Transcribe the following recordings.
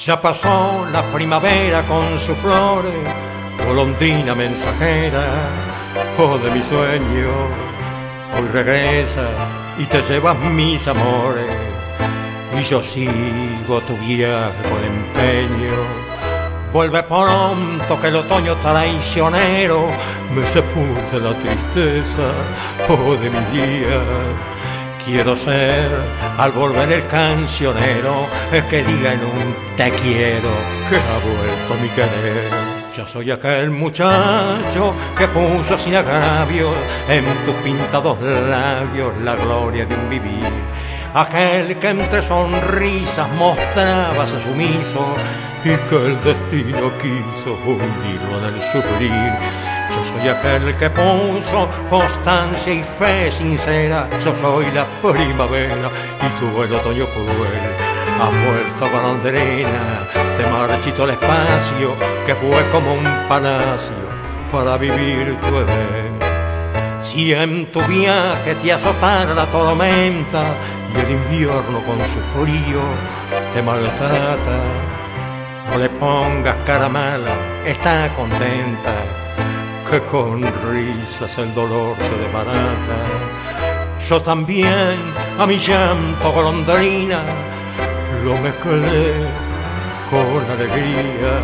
Ya pasó la primavera con sus flores, golondrina mensajera, oh de mi sueño. Hoy regresas y te llevas mis amores, y yo sigo tu viaje con empeño. Vuelve pronto que el otoño traicionero me sepulta la tristeza, oh de mis días. Quiero ser, al volver el cancionero, el que diga en un te quiero que ha vuelto mi querer. Yo soy aquel muchacho que puso sin agravio en tus pintados labios la gloria de un vivir. Aquel que entre sonrisas mostrábase sumiso y que el destino quiso hundirlo en el sufrir. Yo soy aquel que puso constancia y fe sincera. Yo soy la primavera y tú el otoño cruel. Has vuelto golondrina, te marchito el espacio que fue como un palacio para vivir tu Edén. Si en tu viaje te azotara la tormenta y el invierno con su frío te maltrata, no le pongas cara mala, está contenta, que con risas el dolor se desbarata. Yo también a mi llanto golondrina lo mezclé con alegría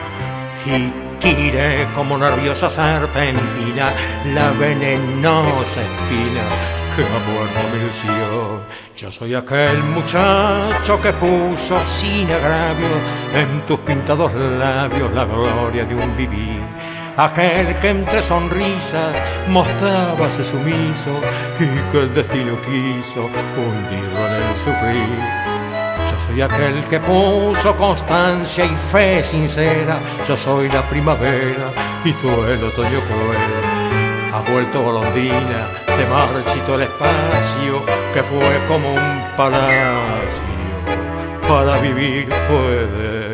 y tiré como nerviosa serpentina la venenosa espina que ha muerto mi ilusión. Yo soy aquel muchacho que puso sin agravio en tus pintados labios la gloria de un vivir. Aquel que entre sonrisas mostrábase sumiso y que el destino quiso hundirlo en el sufrir. Yo soy aquel que puso constancia y fe sincera. Yo soy la primavera y tú el otoño cruel. Has vuelto golondrina, te marchito el espacio que fue como un palacio para vivir tu Edén.